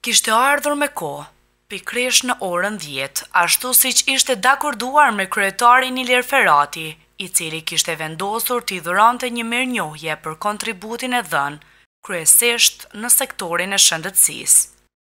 Kishte ardhur me kohë, pikërisht në orën 10, ashtu siç ishte dakorduar me kryetarin Ilir Ferati, i cili kishte vendosur t'i dhuronte një mirënjohje për kontributin e dhënë, kryesisht në sektorin e shëndetësisë.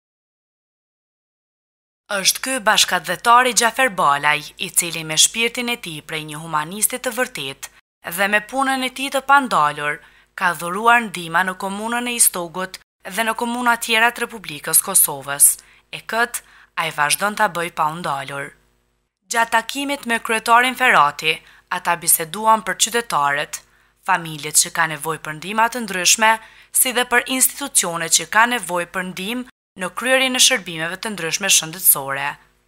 Është ky bashkëdhetari Xhafer Balaj, i cili me shpirtin e tij prej një humanisti të vërtetë dhe me punën e tij të pandalur, ka dhuruar ndihma në komunën e Istogut dhe në komuna tjera të Republikës Kosovës, e këtë ai vazhdon ta bëj pa u ndalur. Gjatë takimit me kryetarin Ferati, ata biseduan për qytetarët, familjet që kanë nevojë për ndihma të ndryshme, si dhe për institucionet që kanë nevojë për ndihmë në kryerjen e shërbimeve të ndryshme shëndetësore.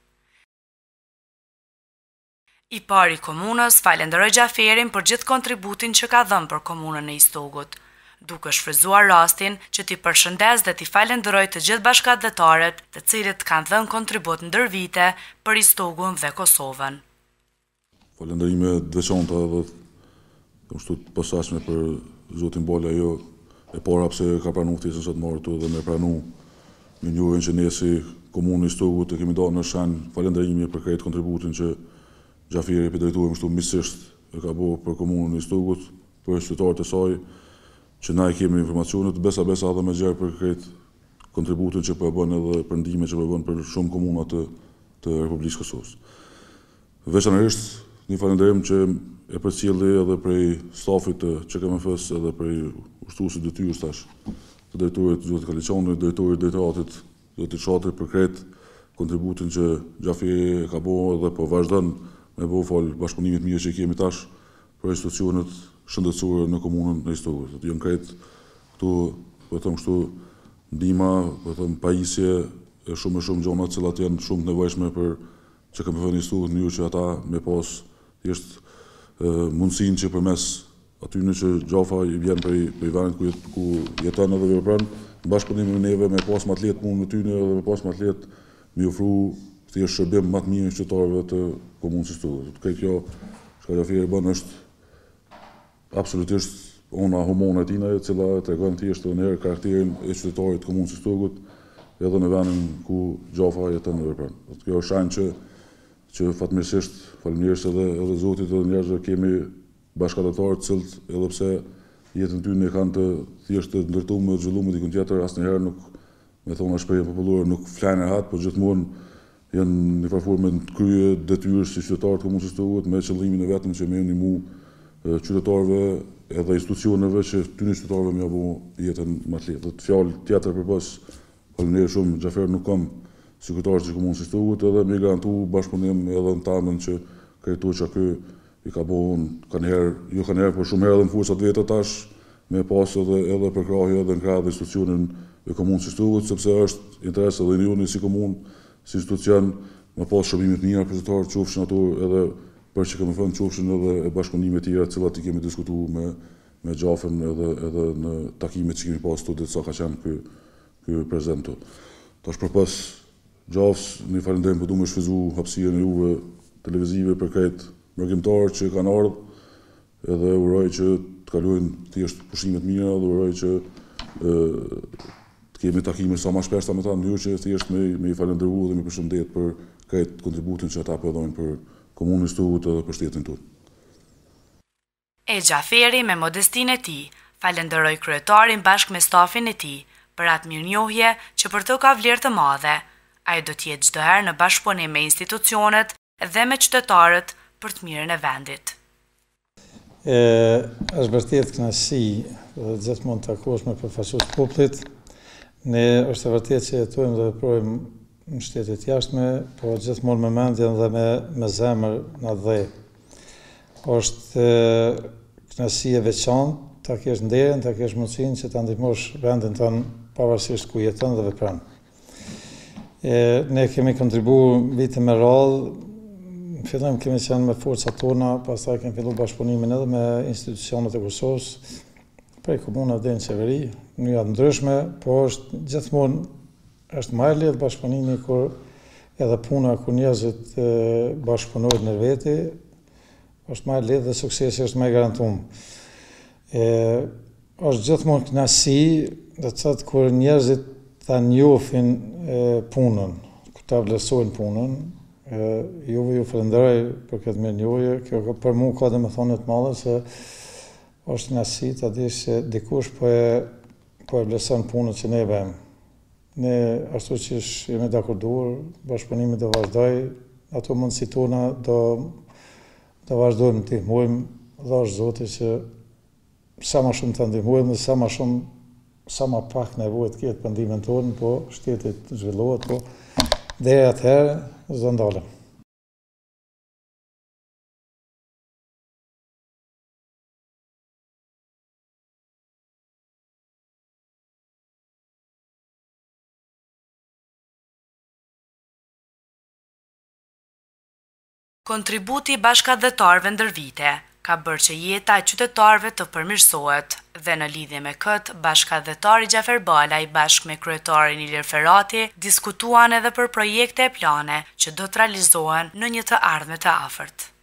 I pari komunës falenderoi Xhaferin për gjithë kontributin që ka dhënë për komunën e Istogut, duke shfrytzuar rastin që t'i përshëndes dhe t'i falenderoj të gjithë bashkëdhetarët, të cilët kanë dhënë kontribut ndër vite për Istogun dhe Kosovën. Falenderime të veçanta dhe kështu të posaçme për zotin Bola, jo e para pse ka pranuar thjesht sot marrë tu dhe me pranu me njohjen që ne si komunë Istogut e kemi dhënë në shan falenderime për këtë kontributin që Xhaferi për drejtuar kështu misisht e ka bërë për komunën Istogut, për qytetarët e saj, që na e kemi informacionet, besa edhe me gjerë për këtë kontributin që po e bën edhe për ndihmën që po e bën për shumë komuna të Republikës Kosovës. Veçanërisht një falënderim që e përcjelli edhe prej stafit të QKMF-s edhe prej ushtruesit detyrës tash, të drejtorit zotit Kaliçanit, drejtorit drejtoratit zotit Shatrit për këtë kontributin që Xhaferi ka bërë dhe po vazhdon me bëu fal bashkëpunimit mirë që kemi tash për institucionet shëndetësore në komunën e Istogut. Janë këtë këtu, po them kështu, ndihma, po them pajisje e shumë gjëra të cilat janë shumë të nevojshme për QKMF-n e Istogut, në mënyrë që ata me pas thjesht mundësinë që përmes atyre që Xhafa i vjen prej vendit ku jeton edhe vepron, në bashkëpunim me neve me pas më të lehtë punën e tyre dhe me pas më të lehtë me ofru thjesht shërbim më të mirë qytetarëve të komunës së Istogut. Kjo çka Xhaferi bën është absolutisht ona humane e tina, e cila tregon thjesht edhe njëherë karakterin e qytetarit të komunës së Istogut edhe në vendin ku Xhafa jeton dhe vepron. Kjo është shanjë që fatmirësisht, faleminderisht edhe Zotit edhe njerëzve kemi bashkëdhetarë të cilët edhe pse jetën tyre e kanë të thjesht të ndërtuar, zhvilluar diku tjetër, asnjëherë nuk, me thonë shprehje popullore, nuk flanë hat, por gjithmonë janë në formë të krye detyrës si qytetarë të komunës së Istogut me qëllimin e vetëm që me ndihmu qytetarëve edhe institucioneve që tyre qytetarëve më apo jetën më të lehtë. Të fjalë tjetër përpas, faleminderit shumë Xhafer nuk kam sekretarët të komunës së Istogut edhe më garantu bashkëpunim edhe në tamën që këto që ky i ka bëu kanë por shumë herë edhe në forcat vete tash me pas edhe për krahje edhe në krah dhe institucionin e komunës së Istogut, sepse është interes edhe i joni si komunë, si institucion, me pas shërbime të mira për qytetarët, qofshin ato edhe për QKMF-n, qofshin edhe bashkëpunime të tjera të cilat i kemi diskutuar me Xhafën edhe në takimet që kemi pas këtu derisa ka qenë ky prezant. Tash përpas Xhafës, një falënderim po duam të shfrytëzu hapësirën e juve televizive për këtë mërgjimtarë që kanë ardhur edhe uroj që të kalojnë thjesht pushime të mira dhe uroj që të kemi takime sa më shpesh me ta në mënyrë që thjesht me i falënderuar dhe me përshëndet për këtë kontributin që ata po dhajnë për komunën e Istogut edhe për shtetin tonë. E Xhaferi me modestinë e tij falenderoi kryetarin bashkë me stafin e tij për atë mirënjohje që për të ka vlerë të madhe. Ai do të jetë çdo herë në bashkëpunim me institucionet dhe me qytetarët për të mirën e vendit. Është vërtet kënaqësi dhe gjithmonë takohesh me përfaqësues të popullit. Ne është e vërtetë që jetojmë dhe veprojmë në shtetet jashtme, po gjithmonë me mendjen dhe me zemër në dhe. Është kënaqësi e veçantë ta kesh nderin, ta kesh mundësinë që ta ndihmosh vendin tonë pavarësisht ku jeton dhe vepron. Ne kemi kontribuar vite me radhë. Fillim kemi qenë me forcat tona, pastaj kemi filluar bashkëpunimin edhe me institucionet e Kosovës, prej komunave deri në qeveri, në mënyra të ndryshme, po është gjithmonë është më e lehtë bashkëpunimi kur edhe puna ku njerëzit bashkëpunojnë në veti, është më e lehtë dhe suksesi është më i garantuar. Është gjithmonë kënaqësi, do të thotë kur njerëzit ta njohin punën, ta vlerësojnë punën. Juve ju falenderoj për këtë mirënjohje. Kjo për mua ka domethënie të madhe se është nësi ta dish se dikush po e vlerëson punën që ne e bëjmë. Ne ashtu që jemi dakorduar, bashkëpunimi do vazhdoj, ato mundësi tona do vazhdojmë të ndihmojmë, dhe është Zoti që sa më shumë të ndihmojmë dhe sa më pak nevojë të ketë për ndihmën tonë, po shteti të zhvillohet, po deri atëherë s'do ndalem. Kontributi i bashkëdhetarëve ndër vite ka bërë që jeta e qytetarëve të përmirësohet dhe në lidhje me këtë, bashkëdhetari Gjafer Balaj bashkë me kryetarin Ilir Ferati diskutuan edhe për projekte e plane që do të realizohen në një të ardhme të afërt.